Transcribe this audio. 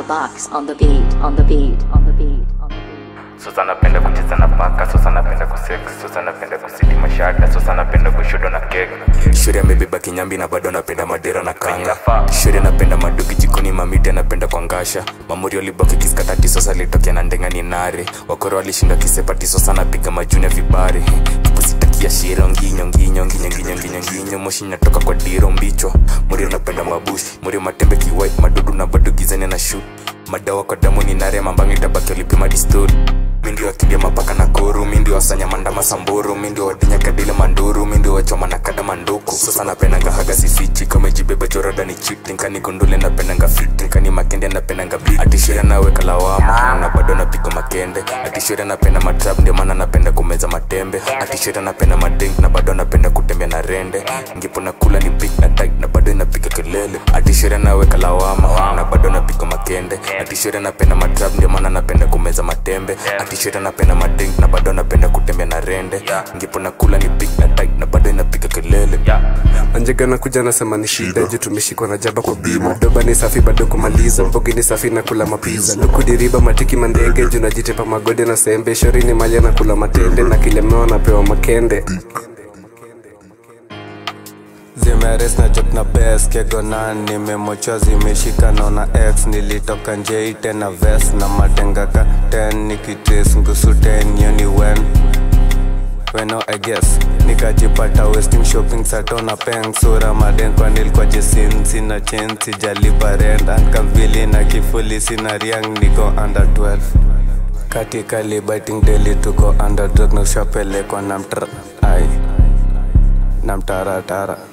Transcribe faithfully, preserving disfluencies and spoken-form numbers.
the box, on the beat, on the beat, on the beat, on the beat. Sasa napenda kucheza na paka, sasa napenda kusex, sasa napenda kusidi mashada, sasa napenda kushudo na kega. Shuri amebeba kinyambi na bado napenda madera na kanga. Shuri napenda maduki jikoni mamite napenda kwangasha. Mamuri walibaki kiskatati sasa litokea na ndenga ni nare. Wakoro walishinda kisepati sasa napiga majuni vibari. Kupusitakia shiro nginyo nginyo nginyo nginyo nginyo nginyo moshi natoka kwa diro mbicho. Muri napenda mabushi, muri matembe ki white madudu na bado gizani na shoot. Madawa kwa damu ni nare mambangi tabaki walipima disturi. Mindio wakimbia mapaka na koru, mindio wasanya mandama samburu, mindio wadinya kadile manduru, mindio wachoma na kada manduku. Sasa napenanga haga sifichi, kama jibeba jorada ni cheating, kani kundule napenanga fitting, kani makende napenanga beat. Atishure naweka lawama, na bado napika makende. Atishure napenda matrap, ndio maana napenda kumeza matembe. Atishure napenda madink, na bado napenda kutembea na rende. Ngipo nakula ni big na tight, na bado napika kelele. Atishure naweka lawama, na bado napika makende. Atishure napenda matrap, ndio maana napenda kumeza matembe. Atishure napenda madink na bado napenda kutembea na rende. Ngipo nakula ni big na tight na bado napika kelele. Anjega na kuja nasema ni shida, juu tumeshikwa na jaba kwa bima. Doba ni safi bado kumaliza, mbogi ni safi na kula mapiza. Luku diriba matiki mandege, juu najitepa magode na sembe. Shori ni malia na kula matende, na kilemewa napewa makende. Zimeres na joke na best kego nani nimemochwa zimeshika naona X nilitoka nje tena vest na matenga ka ten nikitrace ngusu ten yoni when when no I guess nikajipata wasting shopping satona peng sura maden kwa nilikuwa jesin sina chain sijalipa rent ankambili na kifuli sina riang niko under twelve katika libating daily tuko under drug na shapele kwa namtra ai namtara tara